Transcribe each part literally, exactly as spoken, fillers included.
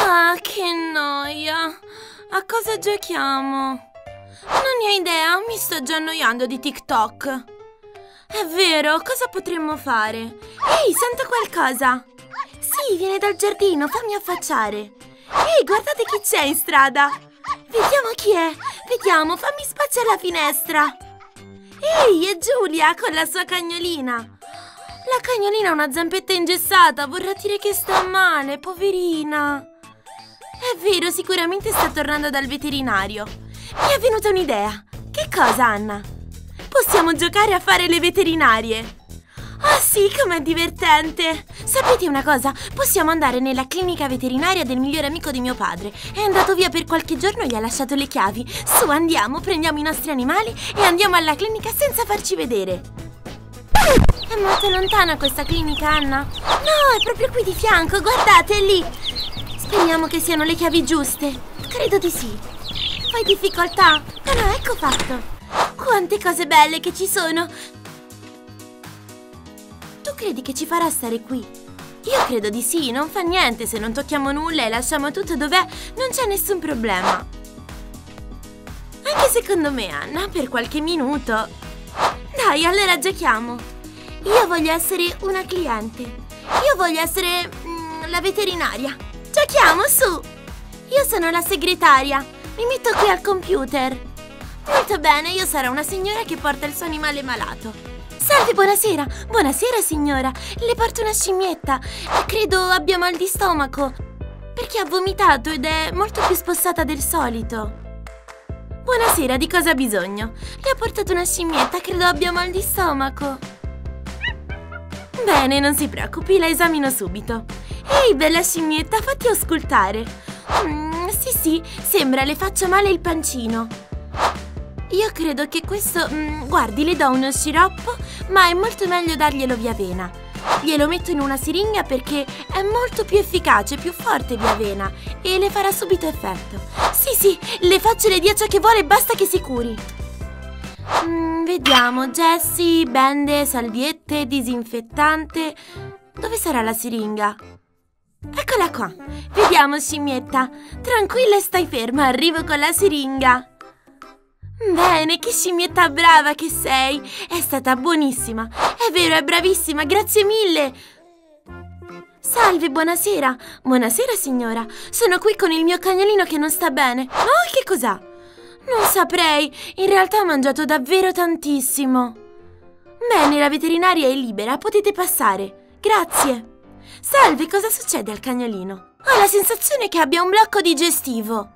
Ah, che noia! A cosa giochiamo? Non ne ho idea, mi sto già annoiando di TikTok. È vero, cosa potremmo fare? Ehi, sento qualcosa! Sì, viene dal giardino, fammi affacciare. Ehi, guardate chi c'è in strada! Vediamo chi è! Vediamo, fammi spazio alla finestra! Ehi, è Giulia con la sua cagnolina! La cagnolina ha una zampetta ingessata, vorrà dire che sta male, poverina! È vero, sicuramente sta tornando dal veterinario. Mi è venuta un'idea! Che cosa, Anna? Possiamo giocare a fare le veterinarie! Ah sì, com'è divertente! Sapete una cosa? Possiamo andare nella clinica veterinaria del migliore amico di mio padre. È andato via per qualche giorno e gli ha lasciato le chiavi. Su, andiamo, prendiamo i nostri animali e andiamo alla clinica senza farci vedere. È molto lontana questa clinica, Anna? No, è proprio qui di fianco, guardate, è lì! Speriamo che siano le chiavi giuste. Credo di sì. Fai difficoltà? No, no, ecco fatto. Quante cose belle che ci sono! Tu credi che ci farà stare qui? Io credo di sì, non fa niente se non tocchiamo nulla e lasciamo tutto dov'è, non c'è nessun problema. Anche secondo me, Anna, per qualche minuto. Dai, allora giochiamo. Io voglio essere una cliente. Io voglio essere mm, la veterinaria. Giochiamo, su! Io sono la segretaria. Mi metto qui al computer. Molto bene, io sarò una signora che porta il suo animale malato. Salve, buonasera. Buonasera, signora. Le porto una scimmietta. Credo abbia mal di stomaco, perché ha vomitato ed è molto più spossata del solito. Buonasera, di cosa ha bisogno? Le ho portato una scimmietta, credo abbia mal di stomaco. Bene, non si preoccupi, la esamino subito. Ehi, bella scimmietta, fatti auscultare. Mm, sì, sì, sembra le faccia male il pancino. Io credo che questo... Mm, guardi, le do uno sciroppo, ma è molto meglio darglielo via vena. Glielo metto in una siringa perché è molto più efficace, più forte via vena e le farà subito effetto. Sì, sì, le faccio le dia ciò che vuole, basta che si curi. Mm, vediamo, Jessie, bende, salviette, disinfettante. Dove sarà la siringa? Eccola qua. Vediamo, scimmietta. Tranquilla e stai ferma, arrivo con la siringa. Bene, che scimmietta brava che sei! È stata buonissima! È vero, è bravissima, grazie mille! Salve, buonasera! Buonasera, signora! Sono qui con il mio cagnolino che non sta bene. Oh, che cos'ha? Non saprei, in realtà ha mangiato davvero tantissimo. Bene, la veterinaria è libera, potete passare. Grazie! Salve, cosa succede al cagnolino? Ho la sensazione che abbia un blocco digestivo.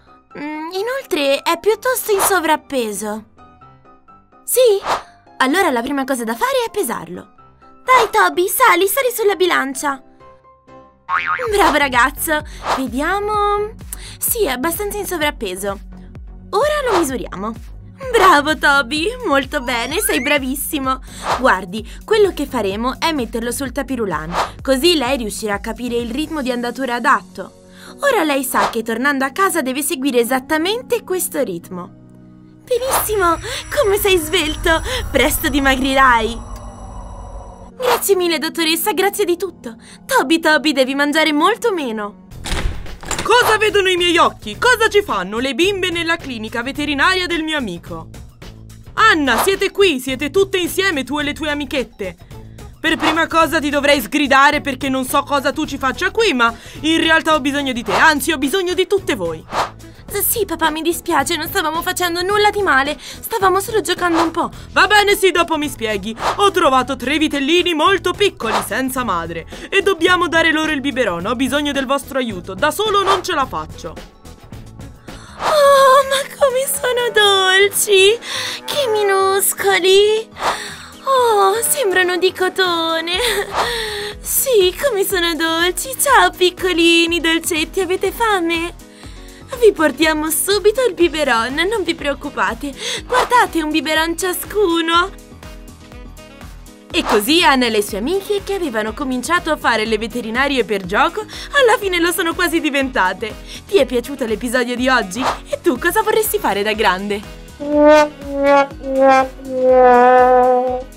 Inoltre è piuttosto in sovrappeso. Sì? Allora la prima cosa da fare è pesarlo. Dai, Toby, sali, sali sulla bilancia. Bravo ragazzo. Vediamo. Sì, è abbastanza in sovrappeso. Ora lo misuriamo. Bravo Toby, molto bene, sei bravissimo. Guardi, quello che faremo è metterlo sul tapirulan, così lei riuscirà a capire il ritmo di andatura adatto. Ora lei sa che tornando a casa deve seguire esattamente questo ritmo. Benissimo, come sei svelto, presto dimagrirai. Grazie mille, dottoressa, grazie di tutto. Toby, Toby, devi mangiare molto meno. Cosa vedono i miei occhi? Cosa ci fanno le bimbe nella clinica veterinaria del mio amico? Anna, siete qui, siete tutte insieme, tu e le tue amichette. Per prima cosa ti dovrei sgridare perché non so cosa tu ci faccia qui, ma in realtà ho bisogno di te, anzi ho bisogno di tutte voi. Sì, papà, mi dispiace, non stavamo facendo nulla di male, stavamo solo giocando un po'. Va bene, sì, dopo mi spieghi. Ho trovato tre vitellini molto piccoli, senza madre, e dobbiamo dare loro il biberon. Ho bisogno del vostro aiuto, da solo non ce la faccio. Oh, ma come sono dolci! Che minuscoli! Oh, sembrano di cotone. Sì, come sono dolci. Ciao piccolini, dolcetti, avete fame? Vi portiamo subito il biberon, non vi preoccupate. Guardate, un biberon ciascuno. E così Anna e le sue amiche, che avevano cominciato a fare le veterinarie per gioco, alla fine lo sono quasi diventate. Ti è piaciuto l'episodio di oggi? E tu cosa vorresti fare da grande?